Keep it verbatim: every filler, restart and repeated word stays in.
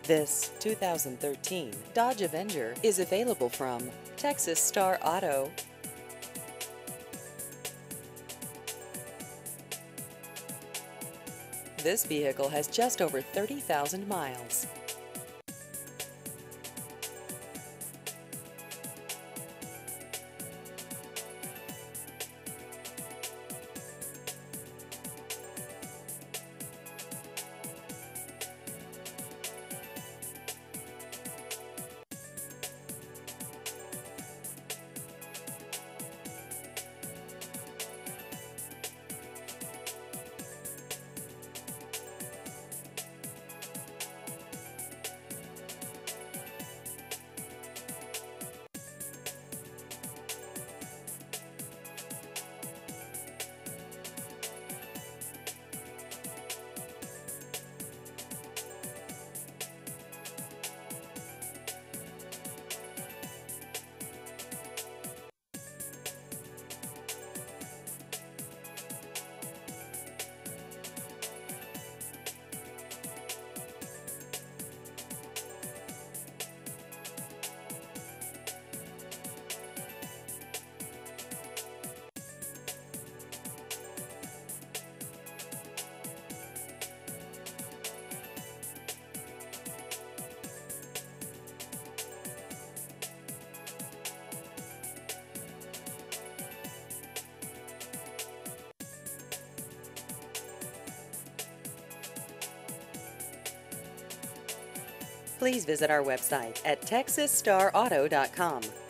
This two thousand thirteen Dodge Avenger is available from Texas Star Auto. This vehicle has just over thirty thousand miles. Please visit our website at texas star auto dot com.